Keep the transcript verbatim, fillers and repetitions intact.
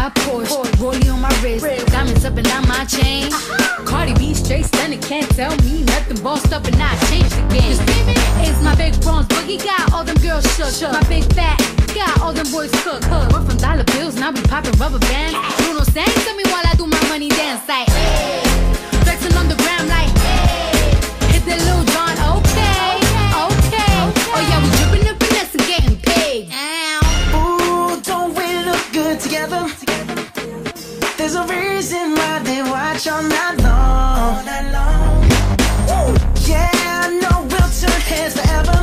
got Porsche, rollie on my wrist, diamonds up and down my chain. Cardi B straight stunning, can't tell me nothing. Bossed up and I changed the game. It's my big bronze boogie, got all them girls shook. My big fat, got all them boys cooked. We're from dollar bills, now we popping rubber bands. Bruno sang to me while I do my money dance like, hey. Flexing on the gram like, hey. Hit that Lil Jon, okay, okay. Oh yeah, we dripping and finesse and getting paid. Ooh, don't we look good together? There's a reason why they watch all night long. All night long. Ooh. Yeah, I know we'll turn heads forever.